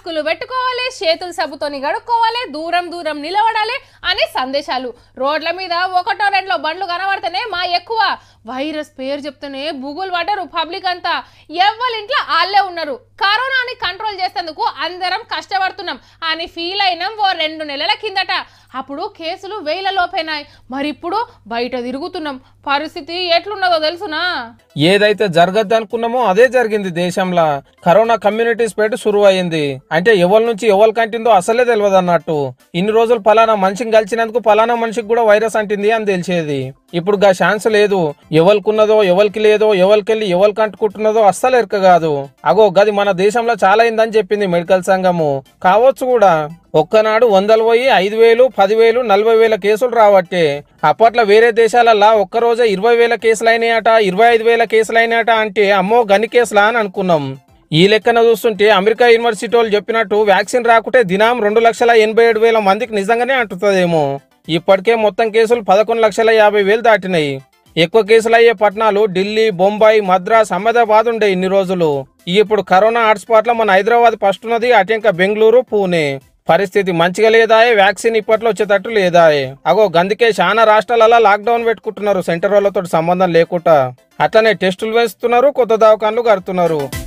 మాస్కులు పెట్టుకోవాలి, చేతులు సబ్బుతోని కడుక్కోవాలి, దూరం దూరం నిలబడాలి అనే సందేశాలు. రోడ్ల మీద ఒకటో రెండో బండ్లు కనబడితేనే మా ఎక్కువ. వైరస్ పేరు చెప్తేనే బుగులు పడ్డారు పబ్లిక్ అంతా. ఎవ్వరింట్లో వాళ్ళే ఉన్నారు. కరోనాని కంట్రోల్ చేసేందుకు అందరం కష్టపడుతున్నాం అని ఫీల్ అయినాం ఓ 2 నెలల కిందట. అప్పుడు కేసులు 1000 లోపైనాయి. మరి ఇప్పుడు బయట తిరుగుతున్నాం. పరిస్థితి ఎట్లున్నదో తెలుసునా? ఏదైతే జరగద్దు అనుకున్నామో అదే జరిగింది దేశంలో. కరోనా కమ్యూనిటీ స్ప్రెడ్ సురువు అయింది. అంటే ఎవరి నుంచి ఎవరికి అంటిందో అసలే తెలియదు అన్నట్టు. ఇన్ని రోజులు పలానా మనిషిని కలిసినందుకు పలానా మనిషికి కూడా వైరస్ అంటింది అని తెలిసేది. ఇప్పుడు గా ఛాన్స్ లేదు. ఎవరికున్నదో ఎవరికి లేదో, ఎవరికెళ్ళి ఎవరికి అంటుకుంటున్నదో అస్సలు ఎరక కాదు. అగో గది మన దేశంలో చాలా అయిందని చెప్పింది మెడికల్ సంఘము. కావచ్చు కూడా. ఒక్కనాడు 100 పోయి 5,000, 10,000, 40,000 కేసులు రావట్టే. అప్పట్లో వేరే దేశాలల్లా ఒక్కరోజే 20,000 కేసులైనాయట, 25,000 కేసులైనాయట. అంటే అమ్మో గని కేసులా అని అనుకున్నాం. ఈ లెక్కన చూస్తుంటే అమెరికా యూనివర్సిటీ వాళ్ళు చెప్పినట్టు వ్యాక్సిన్ రాకుంటే దినం 2,87,000 మందికి నిజంగానే అంటుతుందేమో. ఇప్పటికే మొత్తం కేసులు 11,50,000 దాటినాయి. ఎక్కువ కేసులు అయ్యే పట్టణాలు ఢిల్లీ, బొంబాయి, మద్రాస్, అహ్మదాబాద్ ఉండే ఇన్ని రోజులు. ఇప్పుడు కరోనా హాట్స్పాట్ లో మన హైదరాబాద్ ఫస్ట్ ఉన్నది. అటు ఇంకా బెంగళూరు, పూణే. పరిస్థితి మంచిగా లేదాయే. వ్యాక్సిన్ ఇప్పట్లో వచ్చేటట్టు లేదాయే. అగో గందుకే చాలా రాష్ట్రాలలో లాక్డౌన్ పెట్టుకుంటున్నారు సెంటర్ వాళ్ళతో సంబంధం లేకుండా. అట్లనే టెస్టులు వేస్తున్నారు, కొత్త దవాఖాన్లు కడుతున్నారు.